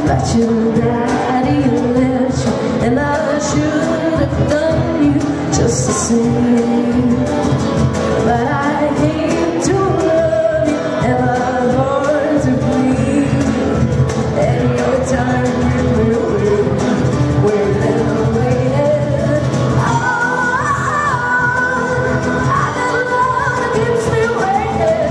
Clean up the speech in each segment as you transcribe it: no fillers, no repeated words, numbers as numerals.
But your daddy left you, and I should have done you just the same. But I came to love you, and my heart to bleed. And your time will wait and wait. I got love that keeps me waiting.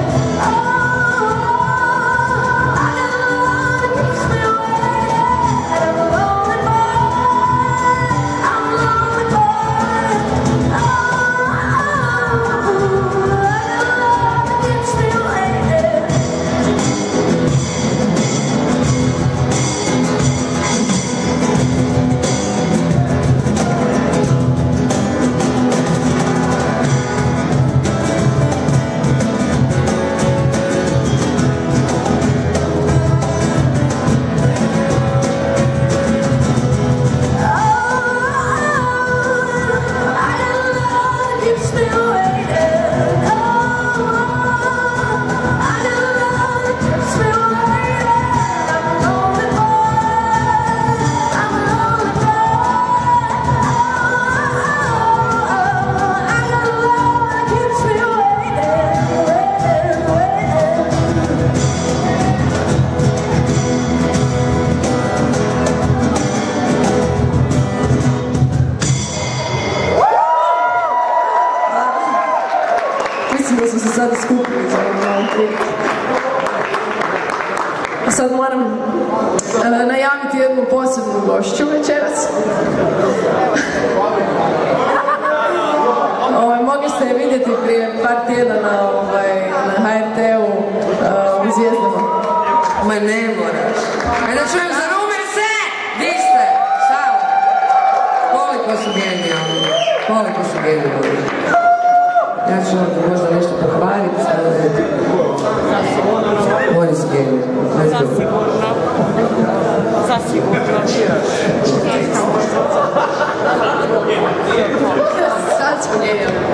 Da su se sada skupili za ovaj put. Sad moram najaviti jednu posebnu gošću večeras. Mogli ste je vidjeti prije par tjedana na HRT-u u Zvijezdama. Ma ne moraš. Ajde čujem za Roomorse! Di ste? Sao? Koliko su genijalni. Koliko su genijalni. Ja ću možda nešto pohvaliti. Oni su genijalni. Zasigurno. Zasigurno. Sad smo genijalni.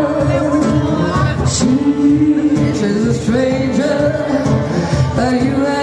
Are you